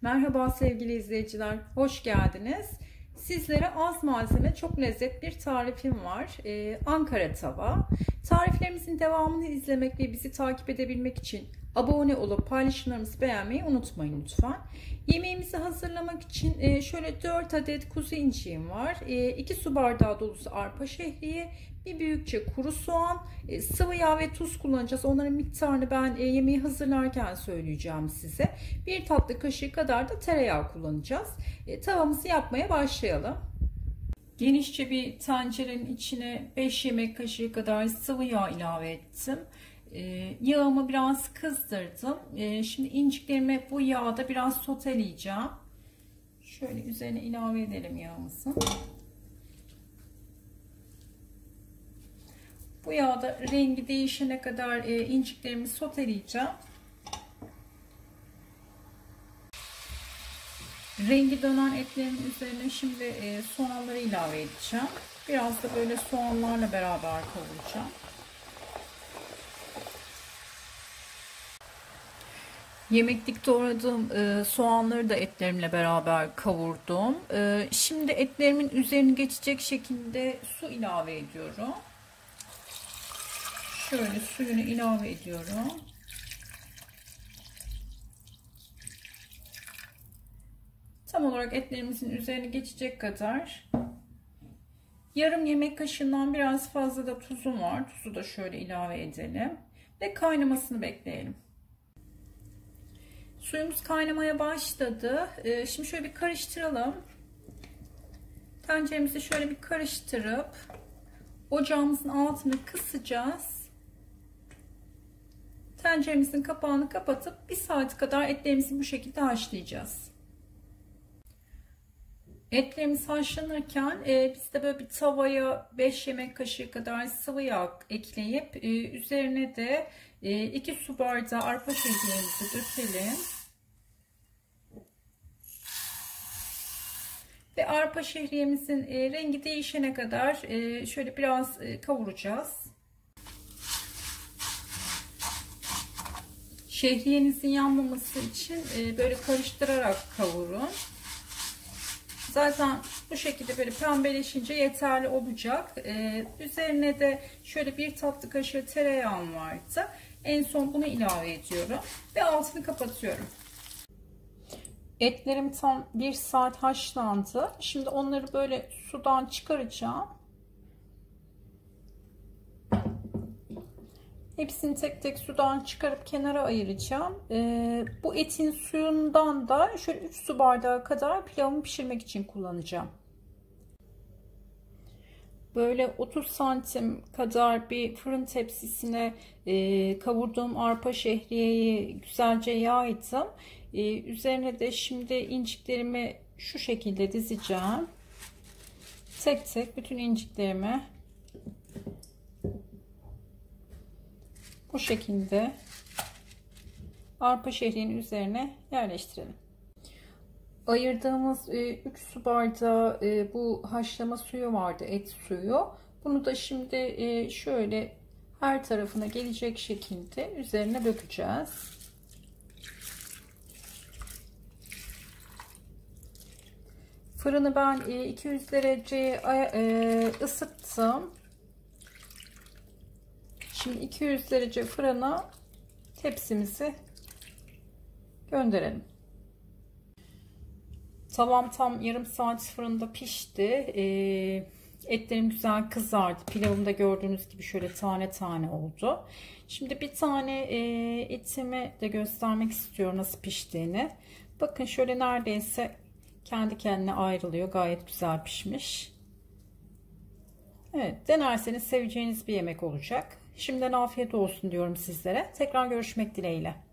Merhaba sevgili izleyiciler, hoş geldiniz. Sizlere az malzeme, çok lezzetli bir tarifim var. Ankara tava. Tariflerimizin devamını izlemek ve bizi takip edebilmek için abone olup paylaşımlarımızı beğenmeyi unutmayın lütfen. Yemeğimizi hazırlamak için şöyle 4 adet kuzu inciğim var. 2 su bardağı dolusu arpa şehriye, bir büyükçe kuru soğan, sıvı yağ ve tuz kullanacağız. Onların miktarını ben yemeği hazırlarken söyleyeceğim size. 1 tatlı kaşığı kadar da tereyağı kullanacağız. Tavamızı yapmaya başlayalım. Genişçe bir tencerenin içine 5 yemek kaşığı kadar sıvı yağ ilave ettim. Yağımı biraz kızdırdım. Şimdi inciklerimi bu yağda biraz soteleyeceğim. Şöyle üzerine ilave edelim yağımızı. Bu yağda rengi değişene kadar inciklerimi soteleyeceğim. Rengi dönen etlerin üzerine şimdi soğanları ilave edeceğim. Biraz da böyle soğanlarla beraber kavuracağım. Yemeklik doğradığım soğanları da etlerimle beraber kavurdum. Şimdi etlerimin üzerini geçecek şekilde su ilave ediyorum. Şöyle suyunu ilave ediyorum. Tam olarak etlerimizin üzerine geçecek kadar. Yarım yemek kaşığından biraz fazla da tuzum var. Tuzu da şöyle ilave edelim. Ve kaynamasını bekleyelim. Suyumuz kaynamaya başladı. Şimdi şöyle bir karıştıralım. Tenceremizi şöyle bir karıştırıp ocağımızın altını kısacağız. Tenceremizin kapağını kapatıp 1 saat kadar etlerimizi bu şekilde haşlayacağız. Etlerimiz haşlanırken biz de böyle bir tavaya 5 yemek kaşığı kadar sıvı yağ ekleyip üzerine de 2 su bardağı arpa şehriyemizi dökelim. Ve arpa şehriyemizin rengi değişene kadar şöyle biraz kavuracağız. Şehriyenizin yanmaması için böyle karıştırarak kavurun. Zaten bu şekilde böyle pembeleşince yeterli olacak. Üzerine de şöyle 1 tatlı kaşığı tereyağım vardı. En son bunu ilave ediyorum ve altını kapatıyorum. Etlerim tam 1 saat haşlandı. Şimdi onları böyle sudan çıkaracağım. Hepsini tek tek sudan çıkarıp kenara ayıracağım. Bu etin suyundan da şöyle 3 su bardağı kadar pilavımı pişirmek için kullanacağım. Böyle 30 santim kadar bir fırın tepsisine kavurduğum arpa şehriyeyi güzelce yaydım. Üzerine de şimdi inciklerimi şu şekilde dizeceğim. Tek tek bütün inciklerimi bu şekilde arpa şehriyenin üzerine yerleştirelim. Ayırdığımız 3 su bardağı bu haşlama suyu vardı, et suyu. Bunu da şimdi şöyle her tarafına gelecek şekilde üzerine dökeceğiz. Fırını ben 200 dereceye ısıttım. Şimdi 200 derece fırına tepsimizi gönderelim. Tavam tam yarım saat fırında pişti. Etlerim güzel kızardı. Pilavım da gördüğünüz gibi şöyle tane tane oldu. Şimdi bir tane etimi de göstermek istiyorum nasıl piştiğini. Bakın şöyle neredeyse kendi kendine ayrılıyor. Gayet güzel pişmiş. Evet, denerseniz seveceğiniz bir yemek olacak. Şimdiden afiyet olsun diyorum sizlere. Tekrar görüşmek dileğiyle.